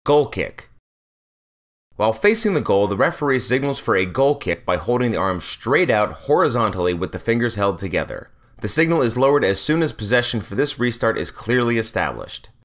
Goal kick. While facing the goal, the referee signals for a goal kick by holding the arm straight out horizontally with the fingers held together. The signal is lowered as soon as possession for this restart is clearly established.